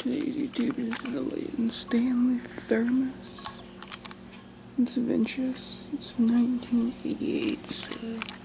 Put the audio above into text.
Today's YouTube is the Layton Stanley Thermos. It's vintage. It's 1988, so